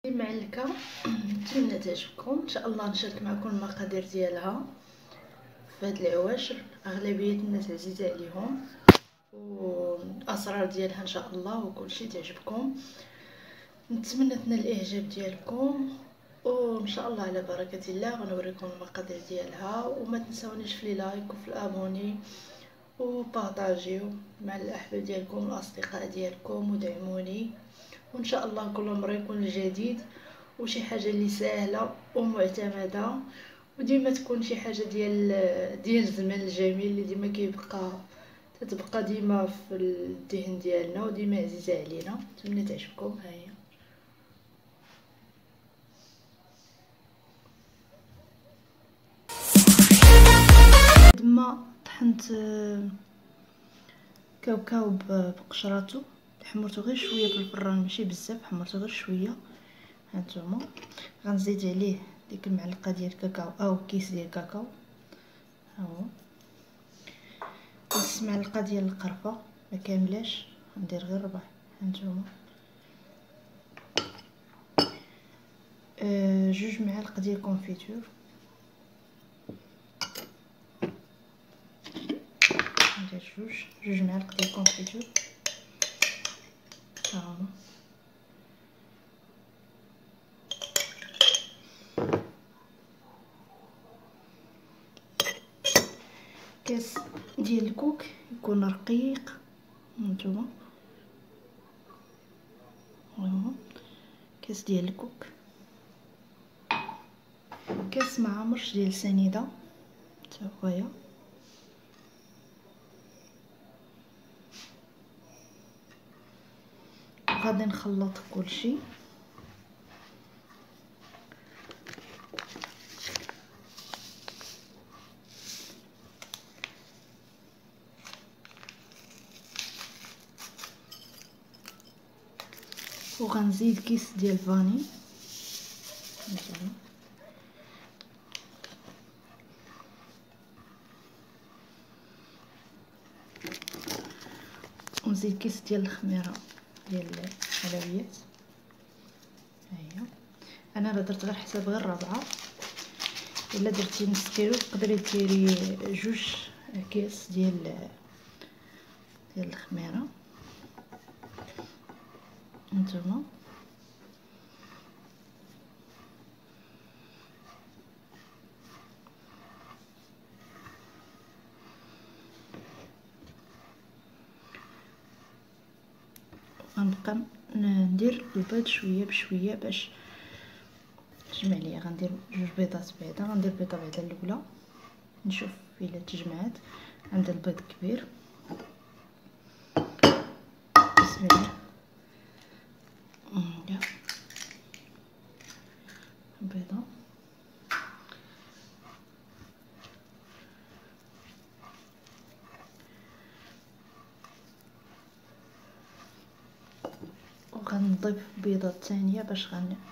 المعلكه نتمنى تعجبكم. ان شاء الله نشارك معكم المقادير ديالها في هاد العواشر. اغلبيه الناس عزيزه عليهم والاسرار ديالها ان شاء الله وكلشي تعجبكم. نتمنى تنال الاعجاب ديالكم وان شاء الله على بركه الله غنوريكم المقادير ديالها. وما تنساونيش في لايك وفي الابوني وبارطاجيو مع الاحباب ديالكم والاصدقاء ديالكم ودعموني. وان شاء الله كل مره يكون جديد وشي حاجه اللي سهله ومعتمده وديما تكون شي حاجه ديال الزمان الجميل اللي ديما تتبقى ديما في الذهن ديالنا وديما عزيزه علينا. نتمنى تعجبكم. ها هي دما طحنت كاوكاو بقشراتو، حمرته غير شويه في الفران ماشي بزاف، حمرته غير شويه. هانتوما غنزيد عليه ديك المعلقه ديال الكاكاو او كيس ديال الكاكاو، ها هو نص معلقه ديال القرفه ما كاملاش، ندير غير ربع. هانتوما جوج معالق ديال الكونفيتور، ندير جوج معالق ديال الكونفيتور. ها هو كاس ديال الكوك يكون رقيق. هانتوما كاس ديال الكوك، كاس معمرش ديال سنيده حتى هويا، غادي نخلط كلشي. وغنزيد كيس ديال فاني، ونزيد كيس ديال الخميره ديال الحلويات. ها هي انا راه درت غير حساب غير ربعه، الا درتي نص كيلو تقدري ديري جوج كيس ديال الخميره. نتوما غنبقى ندير البيض شويه بشويه باش تجمع ليا. غندير جوج بيضات بعدا، غندير بيضه بعدا الاولى نشوف الا تجمعات. عند البيض كبير، بسم الله. بيضه وغنضيف بيضه ثانيه باش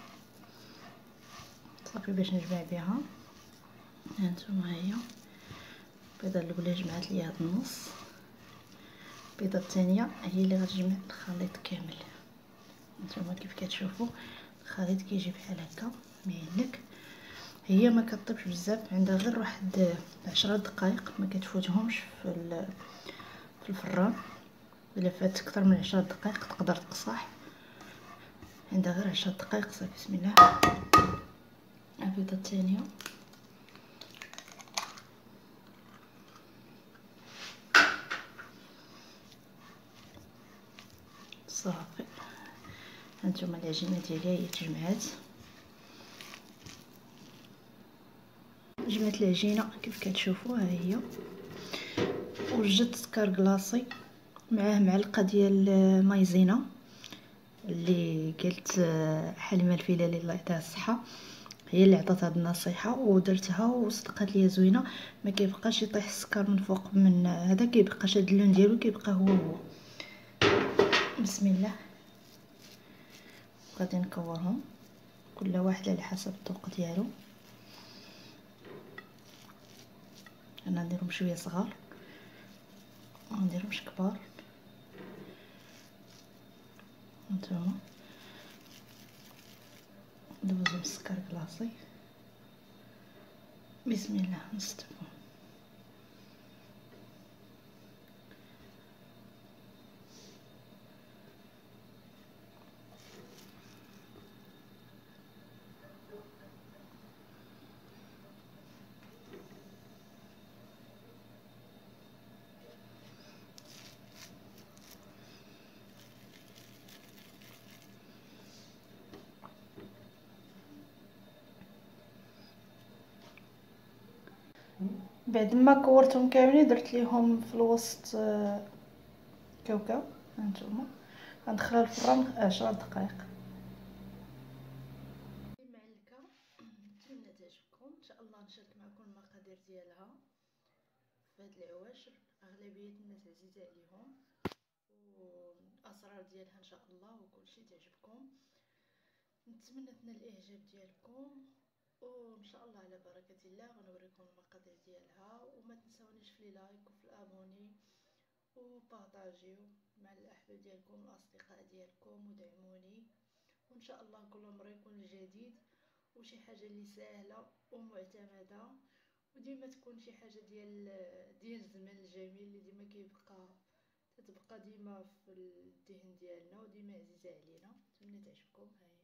صافي باش نجمع بها. هانتوما هي البيضه الاولى جمعت لي هاد النص، البيضه الثانيه هي اللي غتجمع الخليط كامل. هانتوما كيف كتشوفوا الخليط كيجي بحال هكا مهلك. هي ما كطيبش بزاف، عندها غير واحد 10 دقائق، ما كتفوتهمش في الفران. الا فات اكثر من 10 دقائق تقدر تقصح، عندها غير 10 دقائق صافي. بسم الله. البيضه الثانيه صافي. هانتوما العجينه ديالي هي تجمعات، جمعت العجينه كيف كتشوفوا. ها هي وجدت سكر كلاصي معاه معلقه ديال مايزينا اللي قلت حليمه الفلالي الله يعطيها الصحه، هي اللي عطات هاد النصيحه ودرتها وصدقات ليا زوينه. ما كيبقاش يطيح السكر من فوق، من هذا كيبقى شاد اللون ديالو كيبقى هو. بسم الله. غادي نكورهم كل واحد على حسب الذوق ديالو. انا نديرهم شويه صغار ما نديرهمش كبار. هانتوما ندوزو السكر كلاصي. بسم الله نصطفو. بعد ما كورتهم كاملين درت ليهم في الوسط كاوكاو. هانتوما غندخلها الفران 10 دقائق. معلكه. نتمنى تعجبكم ان شاء الله. نشارك معكم المقادير ديالها في هاد العواشر. اغلبيه الناس عزيزه عليهم والاسرار ديالها ان شاء الله وكلشي تعجبكم. نتمنى تنال الاعجاب ديالكم وان شاء الله على بركه الله غنوريكم المقادير ديالها. وما تنساونيش في لايك وفي الابوني وبارطاجيو مع الاحباب ديالكم الاصدقاء ديالكم ودعموني. وان شاء الله كل مره يكون الجديد وشي حاجه اللي سهله ومعتمده وديما تكون شي حاجه ديال الزمان الجميل اللي ديما تتبقى ديما في الذهن ديالنا وديما عزيزه علينا. نتمنى تعجبكم. هاي